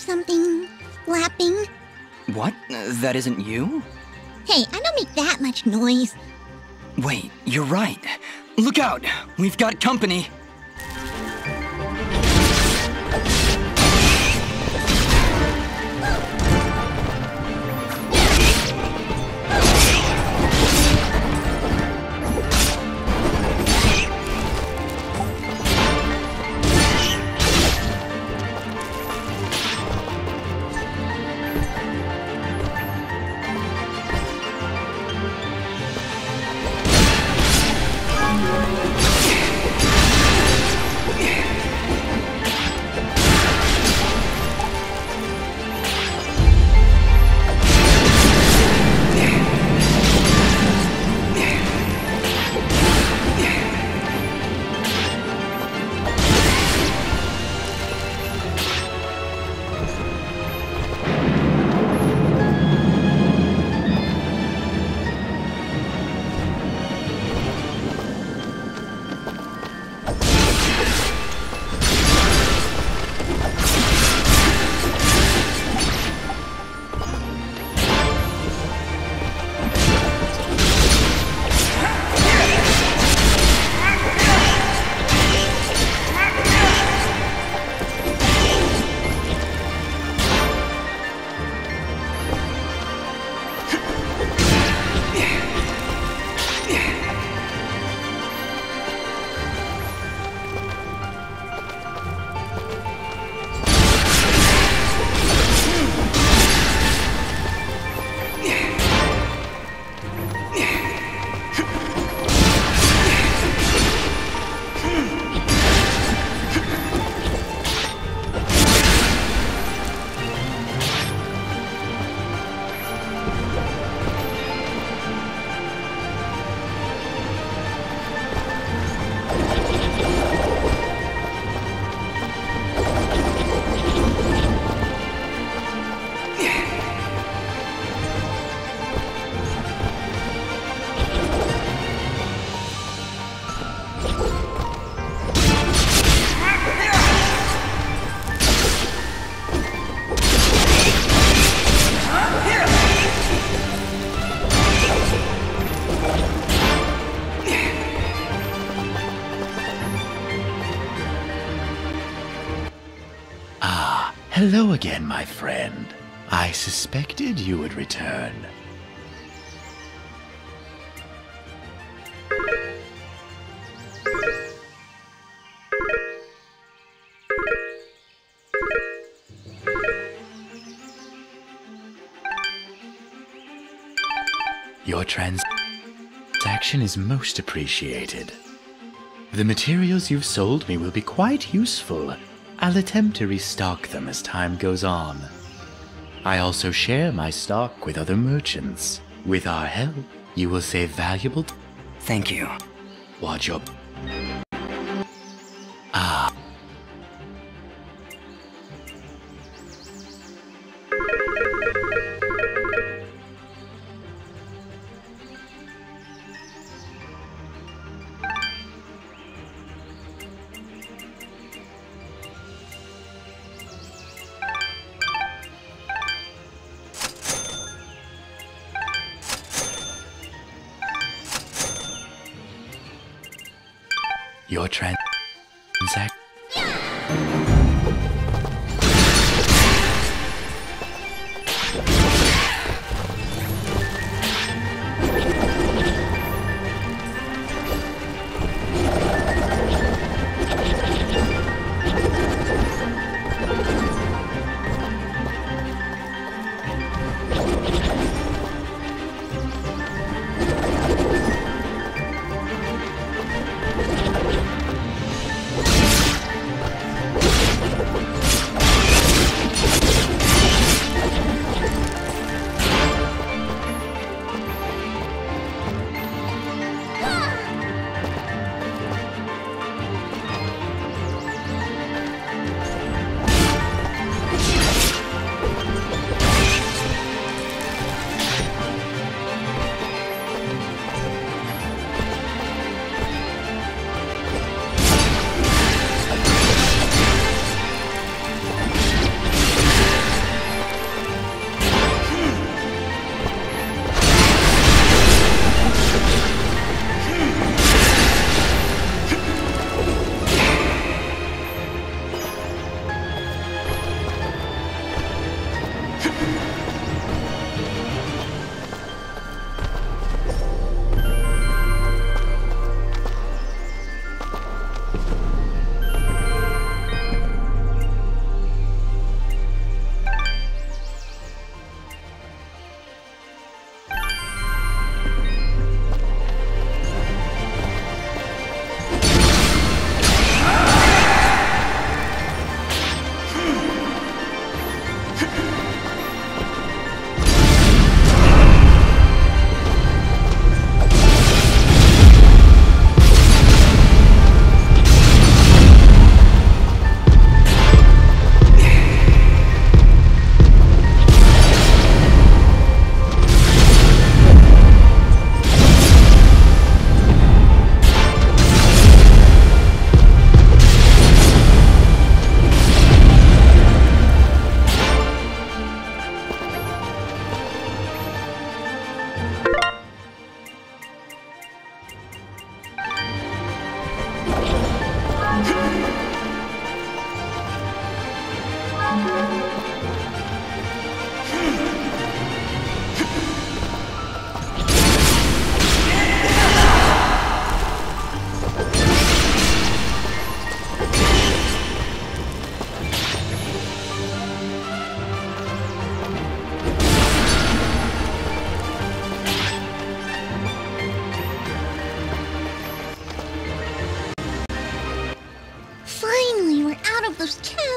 something? Flapping? What? That isn't you? Hey, I don't make that much noise. Wait, you're right. Look out! We've got company! Hello again, my friend. I suspected you would return. Your transaction is most appreciated. The materials you've sold me will be quite useful. I'll attempt to restock them as time goes on. I also share my stock with other merchants. With our help, you will save valuable Thank you. Watch your... Your transaction...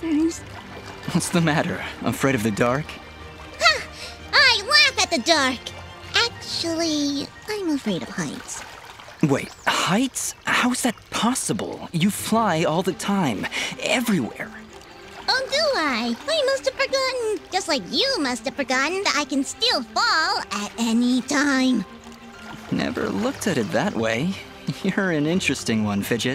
shivers. What's the matter? Afraid of the dark? Ha! I laugh at the dark! Actually, I'm afraid of heights. Wait, heights? How's that possible? You fly all the time, everywhere. Oh, do I? I must have forgotten. Just like you must have forgotten that I can still fall at any time. Never looked at it that way. You're an interesting one, Fidget.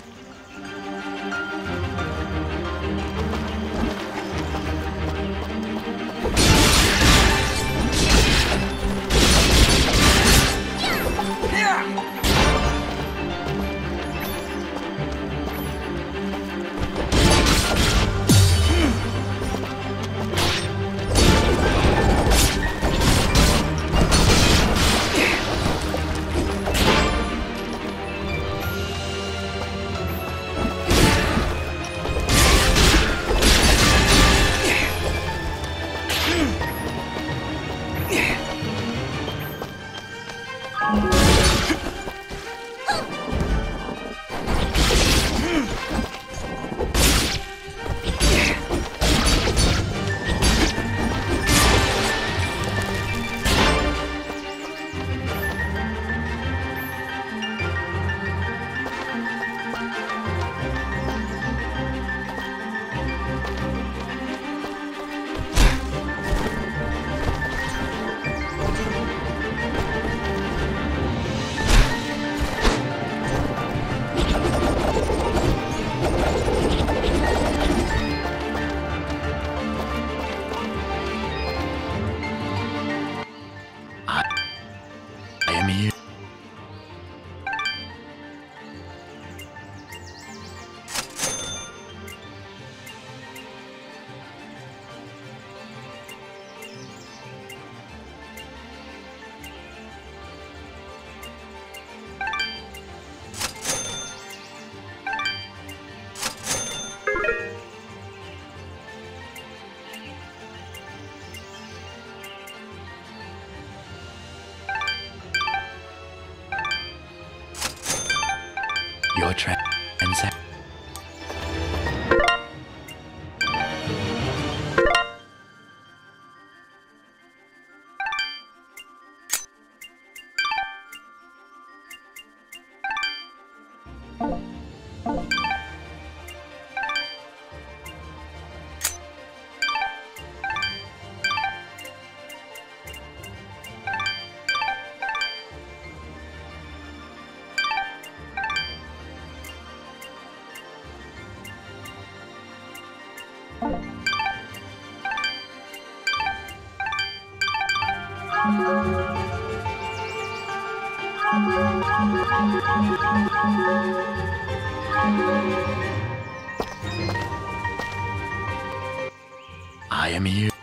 Your transaction. I am you.